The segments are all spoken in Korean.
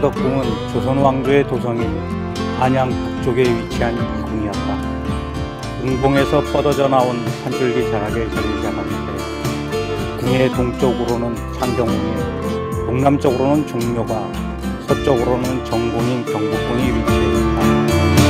창덕궁은 조선 왕조의 도성인 안양 북쪽에 위치한 이궁이었다. 궁봉에서 뻗어져 나온 한 줄기 자락에 자리 잡았는데 궁의 동쪽으로는 창경궁이, 동남쪽으로는 종묘가, 서쪽으로는 정궁인 경복궁이 위치해 있다.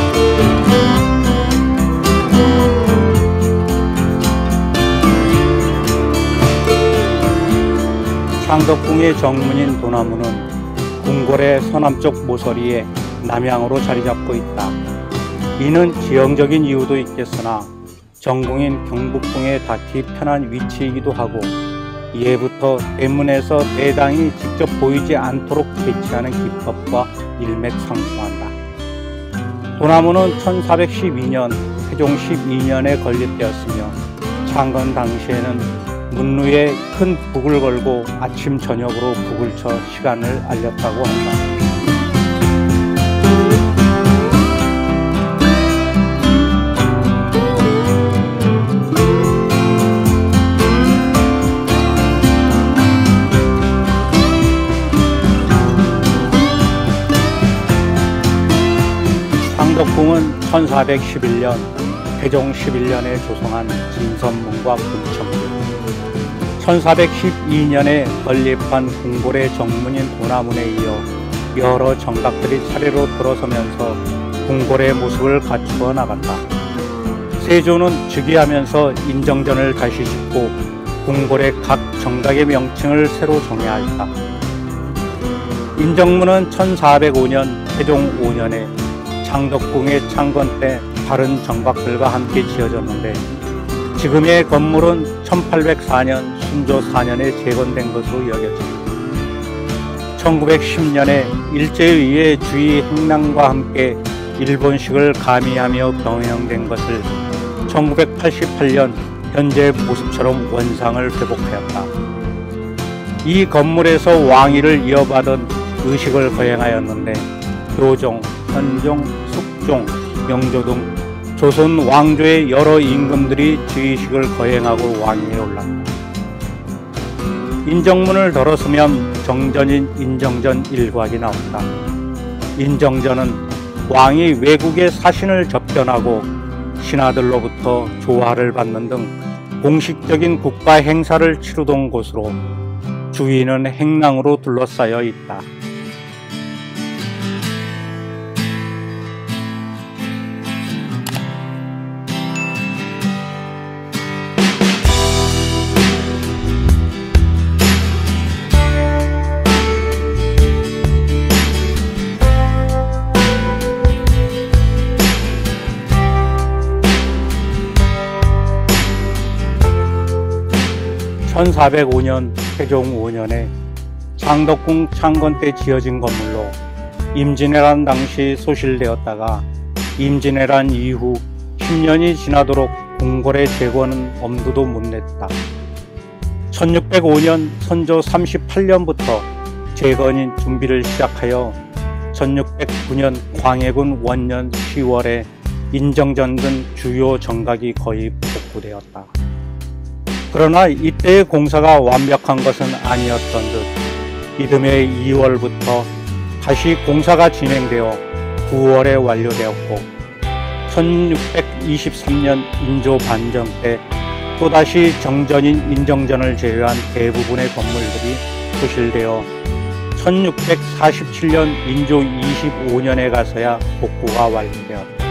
창덕궁의 정문인 도나무는 궁궐의 서남쪽 모서리에 남향으로 자리 잡고 있다. 이는 지형적인 이유도 있겠으나 정궁인 경복궁에 닿기 편한 위치이기도 하고, 이해부터 대문에서 대당이 직접 보이지 않도록 배치하는 기법과 일맥상통한다. 도나무는 1412년 태종 12년에 건립되었으며 창건 당시에는 문루에 큰 북을 걸고 아침 저녁으로 북을 쳐 시간을 알렸다고 한다. 창덕궁은 1411년 태종 11년에 조성한 진선문과 금천문, 1412년에 건립한 궁궐의 정문인 도나문에 이어 여러 정각들이 차례로 들어서면서 궁궐의 모습을 갖추어 나갔다. 세조는 즉위하면서 인정전을 다시 짓고 궁궐의 각 정각의 명칭을 새로 정해하였다. 인정문은 1405년 태종 5년에 창덕궁의 창건 때 다른 정각들과 함께 지어졌는데, 지금의 건물은 1804년 순조 4년에 재건된 것으로 여겨집니다. 1910년에 일제의회 주의 행랑과 함께 일본식을 가미하며 병행된 것을 1988년 현재 모습처럼 원상을 회복하였다. 이 건물에서 왕위를 이어받은 의식을 거행하였는데 교종, 현종, 숙종, 영조 등 조선 왕조의 여러 임금들이 주의식을 거행하고 왕위에 올랐다. 인정문을 덜었으면 정전인 인정전 일곽이 나온다. 인정전은 왕이 외국의 사신을 접견하고 신하들로부터 조화를 받는 등 공식적인 국가 행사를 치르던 곳으로 주위는 행랑으로 둘러싸여 있다. (1405년) 태종 5년에 창덕궁 창건 때 지어진 건물로 임진왜란 당시 소실되었다가 임진왜란 이후 10년이 지나도록 궁궐의 재건은 엄두도 못 냈다. 1605년 선조 38년부터 재건인 준비를 시작하여 1609년 광해군 원년 10월에 인정전 등 주요 정각이 거의 복구되었다. 그러나 이때의 공사가 완벽한 것은 아니었던 듯 이듬해 2월부터 다시 공사가 진행되어 9월에 완료되었고, 1623년 인조 반정 때 또다시 정전인 인정전을 제외한 대부분의 건물들이 소실되어 1647년 인조 25년에 가서야 복구가 완료되었다.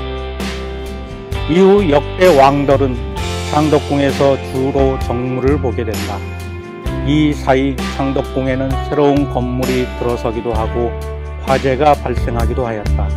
이후 역대 왕들은 창덕궁에서 주로 정무를 보게 된다. 이 사이 창덕궁에는 새로운 건물이 들어서기도 하고 화재가 발생하기도 하였다.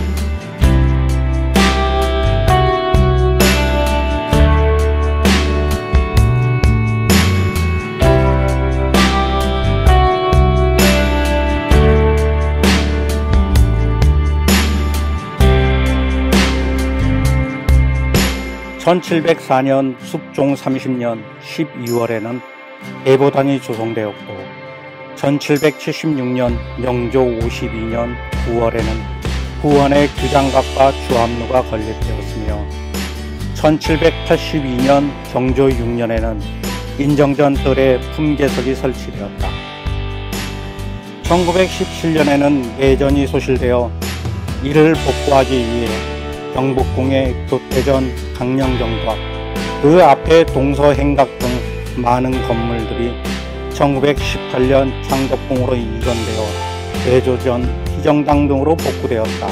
(1704년) 숙종 30년 12월에는 대보단이 조성되었고, 1776년 영조 52년 9월에는 후원의 규장각과 주합루가 건립되었으며, 1782년 경조 6년에는 인정전 뜰에 품계석이 설치되었다. 1917년에는 내전이 소실되어 이를 복구하기 위해 경복궁의 교태전 강령정과 그 앞에 동서행각 등 많은 건물들이 1918년 창덕궁으로 이전되어 대조전 희정당 등으로 복구되었다.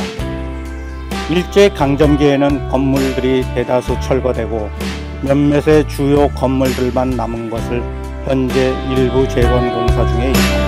일제강점기에는 건물들이 대다수 철거되고 몇몇의 주요 건물들만 남은 것을 현재 일부 재건 공사 중에 있다.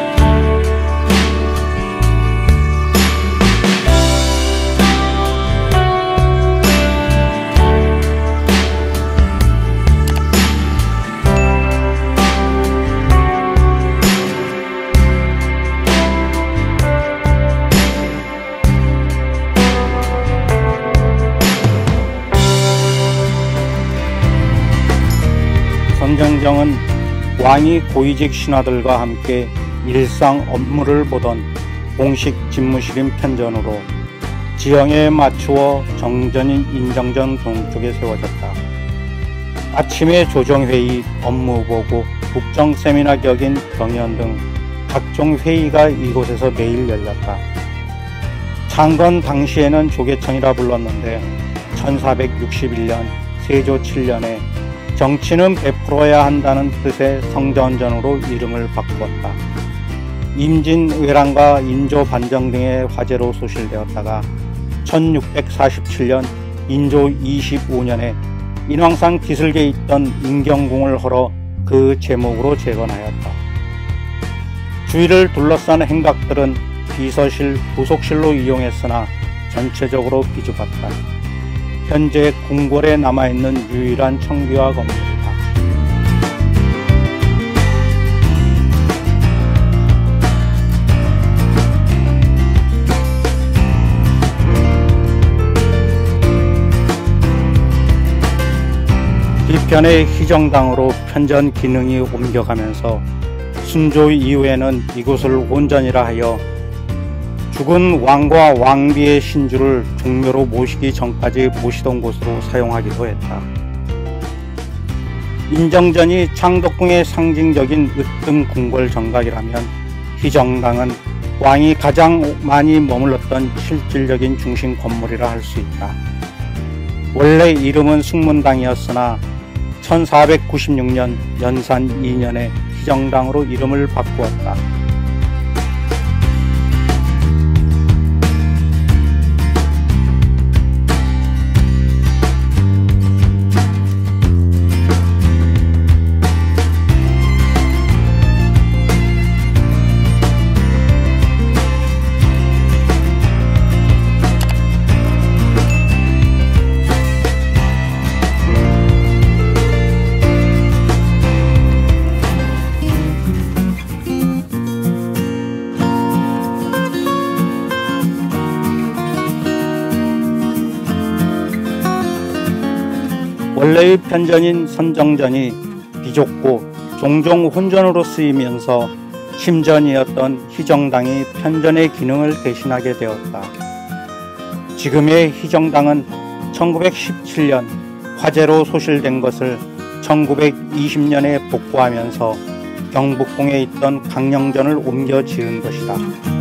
선정정은 왕이 고위직 신하들과 함께 일상 업무를 보던 공식 집무실인 편전으로 지형에 맞추어 정전인 인정전 동쪽에 세워졌다. 아침에 조정회의, 업무보고, 국정세미나 격인 경연 등 각종 회의가 이곳에서 매일 열렸다. 창건 당시에는 조계천이라 불렀는데 1461년 세조 7년에 정치는 베풀어야 한다는 뜻의 성전전으로 이름을 바꾸었다. 임진왜란과 인조 반정 등의 화재로 소실되었다가 1647년 인조 25년에 인왕산 기슭에 있던 인경궁을 헐어 그 제목으로 재건하였다. 주위를 둘러싼 행각들은 비서실, 부속실로 이용했으나 전체적으로 비좁았다. 현재 궁궐에 남아있는 유일한 청기화 건물이다. 뒤편의 희정당으로 편전 기능이 옮겨가면서 순조 이후에는 이곳을 온전이라 하여 죽은 왕과 왕비의 신주를 종묘로 모시기 전까지 모시던 곳으로 사용하기도 했다. 인정전이 창덕궁의 상징적인 으뜸 궁궐 정각이라면 희정당은 왕이 가장 많이 머물렀던 실질적인 중심 건물이라 할 수 있다. 원래 이름은 숙문당이었으나 1496년 연산 2년에 희정당으로 이름을 바꾸었다. 원래의 편전인 선정전이 비좁고 종종 혼전으로 쓰이면서 심전이었던 희정당이 편전의 기능을 대신하게 되었다. 지금의 희정당은 1917년 화재로 소실된 것을 1920년에 복구하면서 경복궁에 있던 강령전을 옮겨 지은 것이다.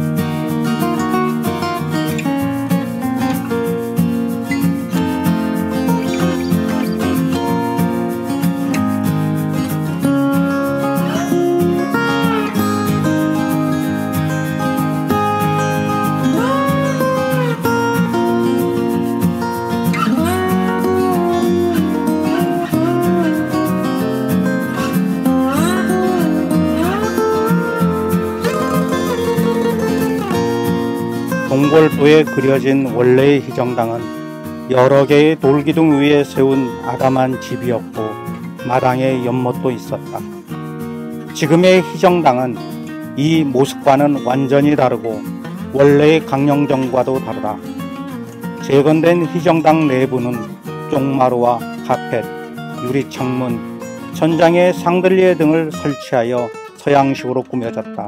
동골도에 그려진 원래의 희정당은 여러 개의 돌기둥 위에 세운 아담한 집이었고 마당에 연못도 있었다. 지금의 희정당은 이 모습과는 완전히 다르고 원래의 강령정과도 다르다. 재건된 희정당 내부는 쪽마루와 카펫, 유리창문, 천장에 샹들리에 등을 설치하여 서양식으로 꾸며졌다.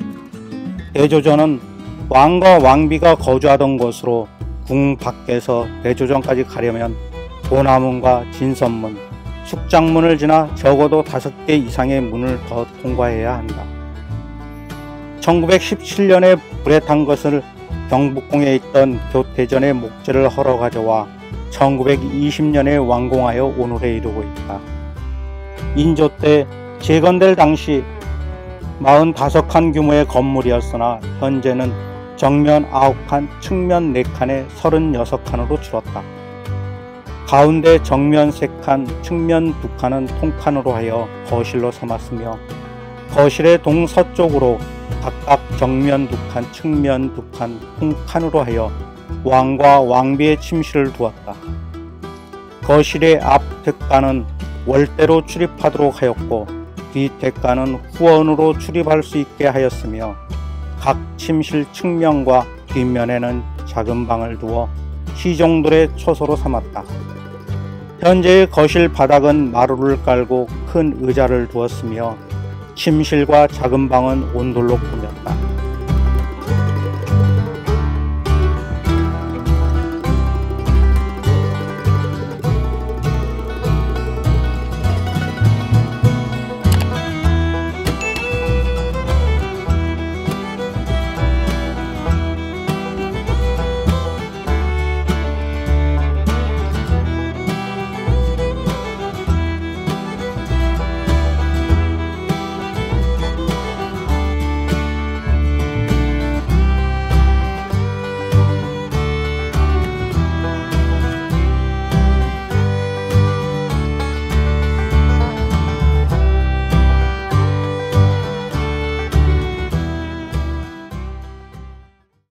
대조전은 왕과 왕비가 거주하던 곳으로 궁 밖에서 대조전까지 가려면 도나문과 진선문, 숙장문을 지나 적어도 5개 이상의 문을 더 통과해야 한다. 1917년에 불에 탄 것을 경복궁에 있던 교태전의 목재를 헐어 가져와 1920년에 완공하여 오늘에 이르고 있다. 인조 때 재건될 당시 45칸 규모의 건물이었으나 현재는 정면 9칸, 측면 4칸에 36칸으로 줄었다. 가운데 정면 3칸, 측면 2칸은 통칸으로 하여 거실로 삼았으며 거실의 동서쪽으로 각각 정면 2칸, 측면 2칸, 통칸으로 하여 왕과 왕비의 침실을 두었다. 거실의 앞 뒷간은 월대로 출입하도록 하였고 뒤 뒷간은 후원으로 출입할 수 있게 하였으며 각 침실 측면과 뒷면에는 작은 방을 두어 시종들의 초소로 삼았다. 현재의 거실 바닥은 마루를 깔고 큰 의자를 두었으며 침실과 작은 방은 온돌로 꾸몄다.